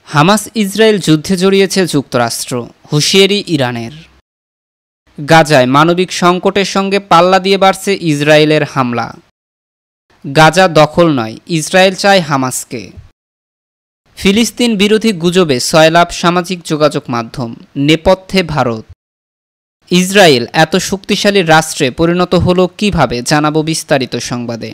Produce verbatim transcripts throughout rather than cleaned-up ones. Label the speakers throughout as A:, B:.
A: Hamas Israel যুদ্ধে জড়িয়েছে যুক্তরাষ্ট্র, হুঁশিয়ারি ইরানের। গাজায় মানবিক সংকটের সঙ্গে পাল্লা দিয়ে বাড়ছে ইসরায়েলের হামলা। গাজা দখল নয়, ইসরায়েল চায় হামাসকে। ফিলিস্তিন বিরোধী গুজবে সয়লাভ সামাজিক যোগাযোগ মাধ্যম, নেপথ্যে ভারত। ইসরায়েল এত শক্তিশালী রাষ্ট্রে পরিণত হলো কিভাবে, জানাবো বিস্তারিত সংবাদে।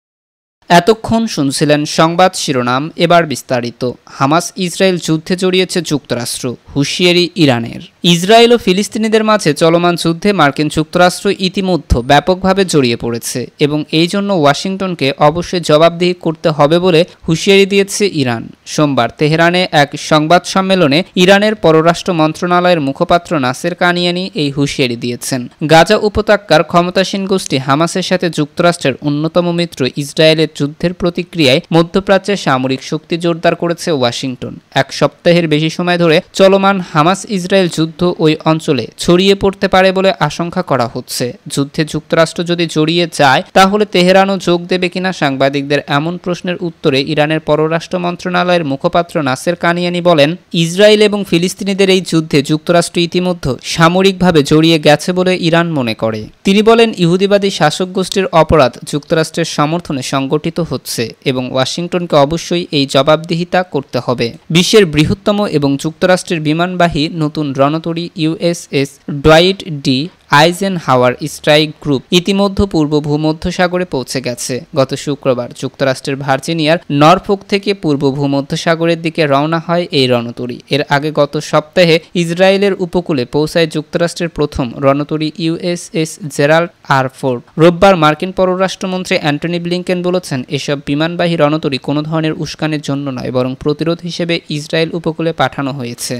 A: এতক্ষণ শুনছিলেন সংবাদ শিরোনাম, এবার বিস্তারিত। হামাস ইসরায়েল যুদ্ধে জড়িয়েছে যুক্তরাষ্ট্র, হুঁশিয়ারি ইরানের। ইসরায়েল ও ফিলিস্তিনিদের মাঝে চলমান যুদ্ধে মার্কিন যুক্তরাষ্ট্র ইতিমধ্যে ব্যাপকভাবে জড়িয়ে পড়েছে এবং এই জন্য ওয়াশিংটনকে অবশ্যই জবাবদিহি করতে হবে বলে হুঁশিয়ারি দিয়েছে ইরান। সোমবার তেহরানে এক সংবাদ সম্মেলনে ইরানের পররাষ্ট্র মন্ত্রণালয়ের মুখপাত্র নাসের কানিয়ানি এই হুঁশিয়ারি দিয়েছেন। গাজা উপত্যকার ক্ষমতাসীন গোষ্ঠী হামাসের সাথে যুক্তরাষ্ট্রের অন্যতম মিত্র ইসরায়েলের যুদ্ধের প্রতিক্রিয়ায় মধ্যপ্রাচ্যে সামরিক শক্তি জোরদার করেছে ওয়াশিংটন। এক সপ্তাহের বেশি সময় ধরে চলমান হামাস ইসরায়েল যুদ্ধ ওই অঞ্চলে ছড়িয়ে পড়তে পারে বলে আশঙ্কা করা হচ্ছে। যুদ্ধে যুক্তরাষ্ট্র যদি জড়িয়ে যায় তাহলে তেহরানও যোগ দেবে কিনা সাংবাদিকদের এমন প্রশ্নের উত্তরে ইরানের পররাষ্ট্র মন্ত্রণালয়ের মুখপাত্র নাসের কানিয়ানি বলেন, ইসরায়েল এবং ফিলিস্তিনিদের এই যুদ্ধে যুক্তরাষ্ট্র ইতিমধ্যে সামরিকভাবে জড়িয়ে গেছে বলে ইরান মনে করে। তিনি বলেন, ইহুদিবাদী শাসক গোষ্ঠীর অপরাধ যুক্তরাষ্ট্রের সমর্থনে সংগঠিত হচ্ছে এবং ওয়াশিংটনকে অবশ্যই এই জবাবদিহিতা করতে হবে। বিশ্বের বৃহত্তম এবং যুক্তরাষ্ট্রের বিমানবাহী নতুন রণতরী USS Dwight D Eisenhower strike group ইতিমধ্যে পূর্ব ভূমধ্যসাগরে পৌঁছে গেছে। গত শুক্রবার যুক্তরাষ্ট্রের ভার্জিনিয়ার নরফোক থেকে পূর্ব ভূমধ্যসাগরের দিকে রওনা হয় এই রণতরী। এর আগে গত সপ্তাহে ইসরায়েলের উপকূলে পৌঁছায় যুক্তরাষ্ট্রের প্রথম রণতরী ইউএসএস জেরাল্ড আর ফোর্ড। রোববার মার্কিন পররাষ্ট্রমন্ত্রী অ্যান্টনি ব্লিংকেন বলেছেন, এসব বিমানবাহী রণতরী কোনো ধরনের উস্কানির জন্য নয়, বরং প্রতিরোধ হিসেবে ইসরায়েল উপকূলে পাঠানো হয়েছে।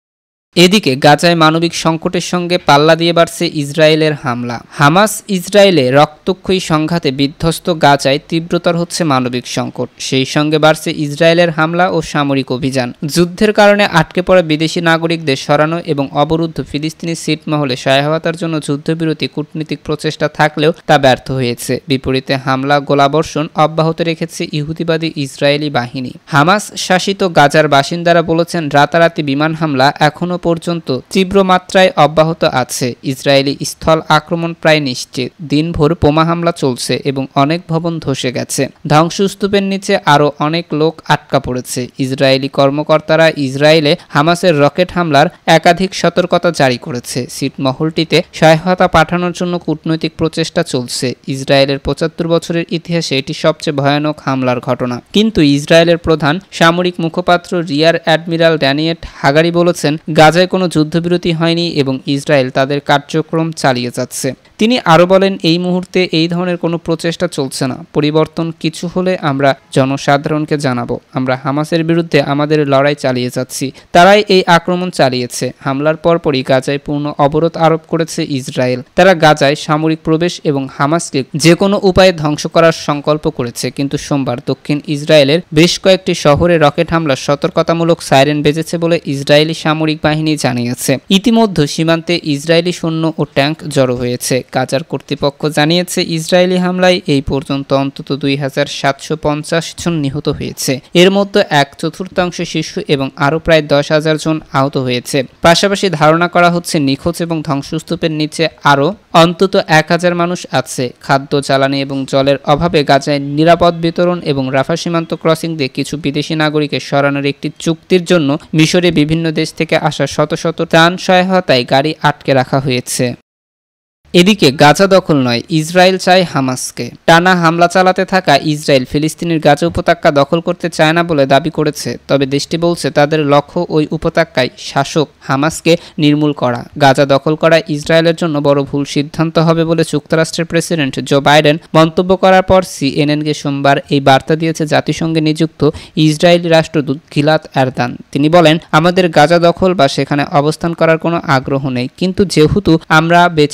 A: এদিকে গাজায় মানবিক সংকটের সঙ্গে পাল্লা দিয়ে বাড়ছে ইসরায়েলের হামলা। হামাস ইসরায়েলে রক্তক্ষয়ী সংঘাতে বিধ্বস্ত গাজায় তীব্রতর হচ্ছে মানবিক সংকট। সেই সঙ্গে বাড়ছে ইসরায়েলের হামলা ও সামরিক অভিযান। যুদ্ধের কারণে আটকে পড়া বিদেশি নাগরিকদের সরানো এবং অবরুদ্ধ ফিলিস্তিনি ছিটমহলে সহায়তার জন্য যুদ্ধবিরতি কূটনীতিক প্রচেষ্টা থাকলেও তা ব্যর্থ হয়েছে। বিপরীতে হামলা গোলাবর্ষণ অব্যাহত রেখেছে ইহুদিবাদী ইসরায়েলি বাহিনী। হামাস শাসিত গাজার বাসিন্দারা বলেছেন, রাতারাতি বিমান হামলা এখনও পর্যন্ত তীব্র মাত্রায় অব্যাহত আছে। ইসরায়েলি স্থল আক্রমণ প্রায় নিশ্চিত। দিনভর বোমা হামলা চলছে এবং অনেক ভবন ধসে গেছে। ধ্বংসস্তূপের নিচে আরও অনেক লোক আটকা পড়েছে। ইসরায়েলি কর্মকর্তারা ইসরায়েলে হামাসের রকেট হামলার একাধিক সতর্কতা জারি করেছে। ছিটমহলটিতে সহায়তা পাঠানোর জন্য কূটনৈতিক প্রচেষ্টা চলছে। ইসরায়েলের পঁচাত্তর বছরের ইতিহাসে এটি সবচেয়ে ভয়ানক হামলার ঘটনা। কিন্তু ইসরায়েলের প্রধান সামরিক মুখপাত্র রিয়ার অ্যাডমিরাল ড্যানিয়েল হাগারি বলেছেন, গাজায় কোনো যুদ্ধবিরতি হয়নি এবং ইসরায়েল তাদের কার্যক্রম চালিয়ে যাচ্ছে। তিনি আরও বলেন, এই মুহূর্তে এই ধরনের কোনো প্রচেষ্টা চলছে না। পরিবর্তন কিছু হলে আমরা জনসাধারণকে জানাবো। আমরা হামাসের বিরুদ্ধে আমাদের লড়াই চালিয়ে যাচ্ছি। তারাই এই আক্রমণ চালিয়েছে। হামলার পরপরই গাজায় পূর্ণ অবরোধ আরোপ করেছে ইসরায়েল। তারা গাজায় সামরিক প্রবেশ এবং হামাসকে যে কোনো উপায়ে ধ্বংস করার সংকল্প করেছে। কিন্তু সোমবার দক্ষিণ ইসরায়েলের বেশ কয়েকটি শহরে রকেট হামলার সতর্কতামূলক সাইরেন বেজেছে বলে ইসরায়েলি সামরিক বাহিনী জানিয়েছে। ইতিমধ্যে সীমান্তে ইসরায়েলি সৈন্য ও ট্যাঙ্ক জড়ো হয়েছে। গাজার কর্তৃপক্ষ জানিয়েছে, ইসরায়েলি হামলায় এই পর্যন্ত অন্তত দুই হাজার সাতশো পঞ্চাশ জন নিহত হয়েছে। এর মধ্যে এক চতুর্থাংশ শিশু এবং আরও প্রায় দশ হাজার জন আহত হয়েছে। পাশাপাশি ধারণা করা হচ্ছে নিখোঁজ এবং ধ্বংসস্তূপের নিচে আরও অন্তত এক হাজার মানুষ আছে। খাদ্য, জ্বালানি এবং জলের অভাবে গাজায় নিরাপদ বিতরণ এবং রাফা সীমান্ত ক্রসিং দিয়ে কিছু বিদেশি নাগরিকের সরানোর একটি চুক্তির জন্য মিশরে বিভিন্ন দেশ থেকে আসা শত শত ত্রাণ সহায়তায় গাড়ি আটকে রাখা হয়েছে। এদিকে গাজা দখল নয়, ইসরায়েল চায় হামাসকে। টানা হামলা চালাতে থাকা ইসরায়েল ফিলিস্তিনের গাজা উপত্যকা দখল করতে চায় না বলে দাবি করেছে। তবে দেশটি বলছে তাদের লক্ষ্য ওই উপত্যকায় শাসক হামাসকে নির্মূল করা। গাজা দখল করা ইসরায়েলের জন্য বড় ভুল সিদ্ধান্ত হবে বলে যুক্তরাষ্ট্রের প্রেসিডেন্ট জো বাইডেন মন্তব্য করার পর সিএনএনকে সোমবার এই বার্তা দিয়েছে জাতিসংঘে নিযুক্ত ইসরায়েলি রাষ্ট্রদূত গিলাদ এরদান। তিনি বলেন, আমাদের গাজা দখল বা সেখানে অবস্থান করার কোনো আগ্রহ নেই, কিন্তু যেহেতু আমরা বেঁচে থাকার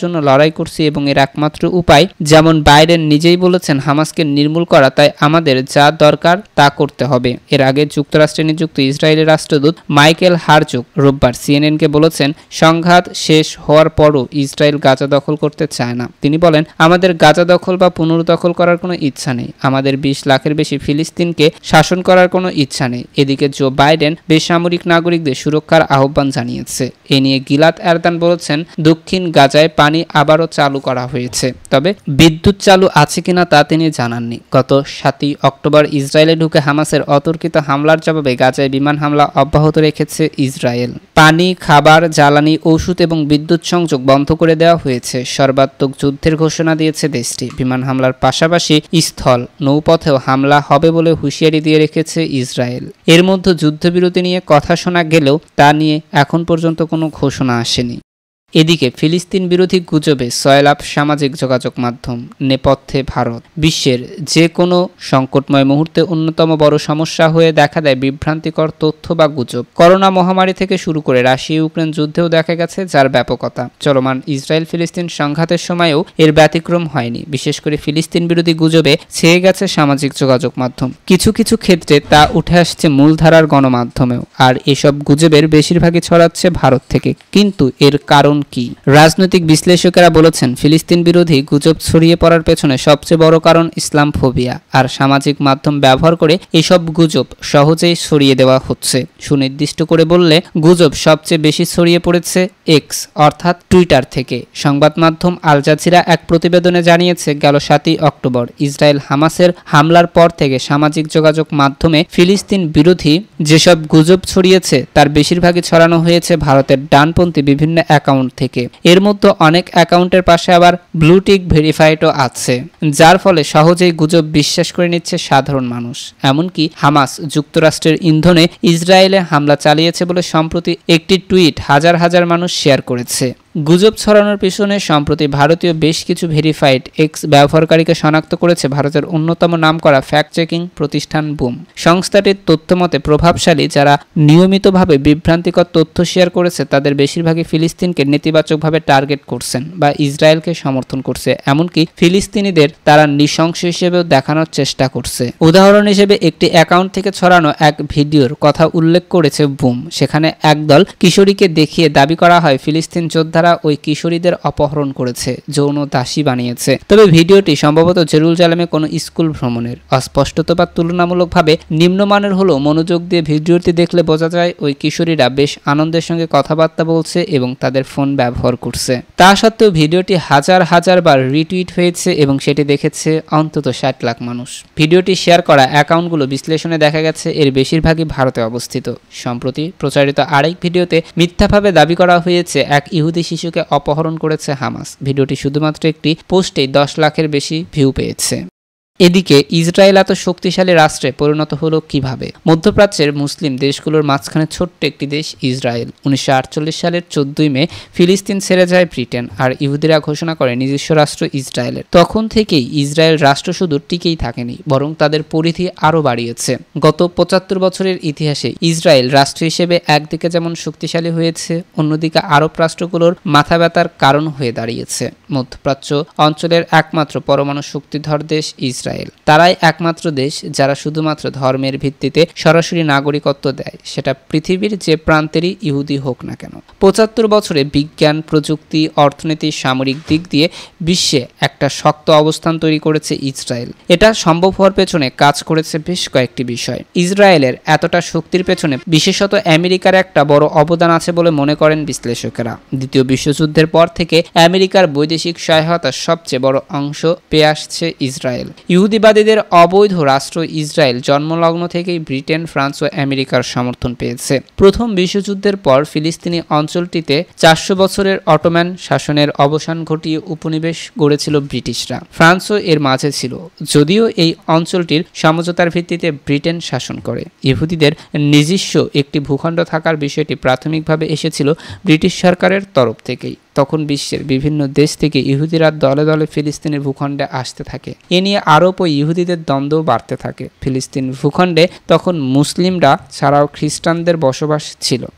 A: জন্য লড়াই করছি এবং এর একমাত্র উপায়, যেমন বাইডেন নিজেই বলেছেন, হামাসকে নির্মূল করা। তাই আমাদের যা দরকার তা করতে হবে। এর আগে যুক্তরাষ্ট্রে নিযুক্ত ইসরায়েলের রাষ্ট্রদূত মাইকেল হারজুক রোববার সিএনএনকে বলেছেন, সংঘাত শেষ হওয়ার পরও ইসরায়েল গাজা দখল করতে চায় না। তিনি বলেন, আমাদের গাজা দখল বা পুনর্দখল করার কোনো ইচ্ছা নেই। আমাদের বিশ লাখের বেশি ফিলিস্তিনকে শাসন করার কোনো ইচ্ছা নেই। এদিকে জো বাইডেন বেসামরিক নাগরিকদের সুরক্ষার আহ্বান জানিয়েছে। এ নিয়ে গিলাদ এরদান বলেছেন, দক্ষিণ গাজায় পানি আবারও চালু করা হয়েছে, তবে বিদ্যুৎ চালু আছে কিনা তা তিনি জানাননি। গত সাতই অক্টোবর ইসরায়েলে ঢুকে হামাসের অতর্কিত হামলার জবাবে গাজায় বিমান হামলা অব্যাহত রেখেছে ইসরায়েল। পানি, খাবার, জ্বালানি, ওষুধ এবং বিদ্যুৎ সংযোগ বন্ধ করে দেওয়া হয়েছে। সর্বাত্মক যুদ্ধের ঘোষণা দিয়েছে দেশটি। বিমান হামলার পাশাপাশি স্থল, নৌপথেও হামলা হবে বলে হুঁশিয়ারি দিয়ে রেখেছে ইসরায়েল। এর মধ্যে যুদ্ধবিরতি নিয়ে কথা শোনা গেলেও তা নিয়ে এখন পর্যন্ত কোনো ঘোষণা আসেনি। এদিকে ফিলিস্তিন বিরোধী গুজবে সয়লাভ সামাজিক যোগাযোগ মাধ্যম, নেপথ্যে ভারত। বিশ্বের যে কোনো সংকটময় মুহূর্তে অন্যতম বড় সমস্যা হয়ে দেখা দেয় বিভ্রান্তিকর তথ্য বা গুজব। করোনা মহামারী থেকে শুরু করে রাশিয়া ইউক্রেন যুদ্ধেও দেখা গেছে যার ব্যাপকতা। চলমান ইসরায়েল ফিলিস্তিন সংঘাতের সময়ও এর ব্যতিক্রম হয়নি। বিশেষ করে ফিলিস্তিন বিরোধী গুজবে ছেয়ে গেছে সামাজিক যোগাযোগ মাধ্যম। কিছু কিছু ক্ষেত্রে তা উঠে আসছে মূলধারার গণমাধ্যমেও। আর এসব গুজবের বেশিরভাগই ছড়াচ্ছে ভারত থেকে। কিন্তু এর কারণ কি? রাজনৈতিক বিশ্লেষকেরা বলেছেন, ফিলিস্তিন বিরোধী গুজব ছড়িয়ে পড়ার পেছনে সবচেয়ে বড় কারণ ইসলাম ফোবিয়া। আর সামাজিক মাধ্যম ব্যবহার করে এসব গুজব সহজেই ছড়িয়ে দেওয়া হচ্ছে। সুনির্দিষ্ট করে বললে, গুজব সবচেয়ে বেশি ছড়িয়ে পড়েছে এক্স অর্থাৎ টুইটার থেকে। সংবাদ মাধ্যম আল জাজিরা এক প্রতিবেদনে জানিয়েছে, গেল সাতই অক্টোবর ইসরায়েল হামাসের হামলার পর থেকে সামাজিক যোগাযোগ মাধ্যমে ফিলিস্তিন বিরোধী যেসব গুজব ছড়িয়েছে তার বেশিরভাগই ছড়ানো হয়েছে ভারতের ডানপন্থী বিভিন্ন অ্যাকাউন্ট থেকে। এর মধ্যে অনেক অ্যাকাউন্টের পাশে আবার ব্লুটিক ভেরিফাইডও আছে, যার ফলে সহজেই গুজব বিশ্বাস করে নিচ্ছে সাধারণ মানুষ। এমনকি হামাস যুক্তরাষ্ট্রের ইন্ধনে ইসরায়েলে হামলা চালিয়েছে বলে সম্প্রতি একটি টুইট হাজার হাজার মানুষ শেয়ার করেছে। গুজব ছড়ানোর পিছনে সম্প্রতি ভারতীয় বেশ কিছু ভেরিফাইড এক্স ব্যবহারকারীকে শনাক্ত করেছে ভারতের অন্যতম নামকরা ফ্যাক্ট চেকিং প্রতিষ্ঠান বুম। সংস্থাটির তথ্যমতে প্রভাবশালী যারা নিয়মিতভাবে বিভ্রান্তিকর তথ্য শেয়ার করেছে তাদের বেশিরভাগই ফিলিস্তিনকে নেতিবাচকভাবে টার্গেট করছেন বা ইসরায়েলকে সমর্থন করছে। এমনকি ফিলিস্তিনিদের তারা নৃশংস হিসেবেও দেখানোর চেষ্টা করছে। উদাহরণ হিসেবে একটি অ্যাকাউন্ট থেকে ছড়ানো এক ভিডিওর কথা উল্লেখ করেছে বুম। সেখানে একদল কিশোরীকে দেখিয়ে দাবি করা হয় ফিলিস্তিন যোদ্ধা ওই কিশোরীদের অপহরণ করেছে, যৌন দাসী বানিয়েছে। তবে ভিডিওটি সম্ভবত জেরুজালেমে কোনো স্কুল ভ্রমণের। অস্পষ্টতা বা তুলনামূলকভাবে নিম্নমানের হলেও মনোযোগ দিয়ে ভিডিওটি দেখলে বোঝা যায় ওই কিশোরীরা বেশ আনন্দের সঙ্গে কথাবার্তা বলছে এবং তাদের ফোন ব্যবহার করছে। তা সত্ত্বেও ভিডিওটি হাজার হাজার বার রিটুইট হয়েছে এবং সেটি দেখেছে অন্তত ষাট লাখ মানুষ। ভিডিওটি শেয়ার করা অ্যাকাউন্টগুলো বিশ্লেষণে দেখা গেছে এর বেশিরভাগই ভারতে অবস্থিত। সম্প্রতি প্রচারিত আরেক ভিডিওতে মিথ্যাভাবে দাবি করা হয়েছে এক ইহুদি শিশুকে অপহরণ করেছে হামাস। ভিডিওটি শুধুমাত্র একটি পোস্টেই দশ লাখের বেশি ভিউ পেয়েছে। এদিকে ইসরায়েল এত শক্তিশালী রাষ্ট্রে পরিণত হলো কিভাবে? মধ্যপ্রাচ্যের মুসলিম দেশগুলোর মাঝখানে ছোট্ট একটি দেশ ইসরায়েল। উনিশশো আটচল্লিশ সালের চোদ্দই মে ফিলিস্তিন ছেড়ে যায় ব্রিটেন, আর ইহুদিরা ঘোষণা করে নিজস্ব রাষ্ট্র ইসরায়েলের। তখন থেকেই ইসরায়েল রাষ্ট্র শুধু টিকেই থাকেনি, বরং তাদের পরিধি আরও বাড়িয়েছে। গত পঁচাত্তর বছরের ইতিহাসে ইসরায়েল রাষ্ট্র হিসেবে একদিকে যেমন শক্তিশালী হয়েছে, অন্যদিকে আরব রাষ্ট্রগুলোর মাথা ব্যথার কারণ হয়ে দাঁড়িয়েছে। মধ্যপ্রাচ্য অঞ্চলের একমাত্র পরমাণু শক্তিধর দেশ ইসরায়েল। তারাই একমাত্র দেশ যারা শুধুমাত্র ধর্মের ভিত্তিতে সরাসরি নাগরিকত্ব দেয়, সেটা পৃথিবীর যে প্রান্তেরই ইহুদি হোক না কেন। পঁচাত্তর বছরে বিজ্ঞান, প্রযুক্তি, অর্থনীতি, সামরিক দিক দিয়ে বিশ্বে একটা শক্ত অবস্থান তৈরি করেছে ইসরায়েল। এটা সম্ভব হওয়ার পেছনে কাজ করেছে বেশ কয়েকটি বিষয়। ইসরায়েলের এতটা শক্তির পেছনে বিশেষত আমেরিকার একটা বড় অবদান আছে বলে মনে করেন বিশ্লেষকেরা। দ্বিতীয় বিশ্বযুদ্ধের পর থেকে আমেরিকার বৈদেশিক সহায়তার সবচেয়ে বড় অংশ পেয়ে আসছে ইসরায়েল। ইহুদিবাদীদের অবৈধ রাষ্ট্র ইসরায়েল জন্মলগ্ন থেকেই ব্রিটেন, ফ্রান্স ও আমেরিকার সমর্থন পেয়েছে। প্রথম বিশ্বযুদ্ধের পর ফিলিস্তিনি অঞ্চলটিতে চারশো বছরের অটোম্যান শাসনের অবসান ঘটিয়ে উপনিবেশ গড়েছিল ব্রিটিশরা। ফ্রান্সও এর মাঝে ছিল, যদিও এই অঞ্চলটির সমঝোতার ভিত্তিতে ব্রিটেন শাসন করে। ইহুদিদের নিজস্ব একটি ভূখণ্ড থাকার বিষয়টি প্রাথমিকভাবে এসেছিল ব্রিটিশ সরকারের তরফ থেকেই। তখন বিশ্বের বিভিন্ন দেশ থেকে ইহুদিরা দলে দলে ফিলিস্তিনের ভূখণ্ডে আসতে থাকে। এ নিয়ে আরব ও ইহুদিদের দ্বন্দ্ব বাড়তে থাকে। ফিলিস্তিন ভূখণ্ডে তখন মুসলিমরা ছাড়াও খ্রিস্টানদের বসবাস ছিল।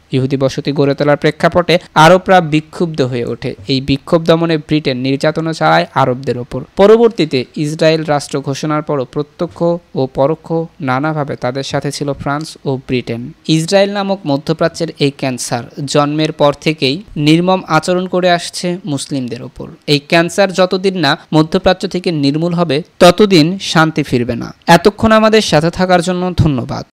A: ইহুদি বসতি গড়ে তোলার প্রেক্ষাপটে আরবরা বিক্ষুব্ধ হয়ে ওঠে। এই বিক্ষোভ দমনে ব্রিটেন নির্যাতন চালায় আরবদের ওপর। পরবর্তীতে ইসরায়েল রাষ্ট্র ঘোষণার পরও প্রত্যক্ষ ও পরোক্ষ নানাভাবে তাদের সাথে ছিল ফ্রান্স ও ব্রিটেন। ইসরায়েল নামক মধ্যপ্রাচ্যের এই ক্যান্সার জন্মের পর থেকেই নির্মম আচরণ করে আসছে মুসলিমদের ওপর। এই ক্যান্সার যতদিন না মধ্যপ্রাচ্য থেকে নির্মূল হবে ততদিন শান্তি ফিরবে না। এতক্ষণ আমাদের সাথে থাকার জন্য ধন্যবাদ।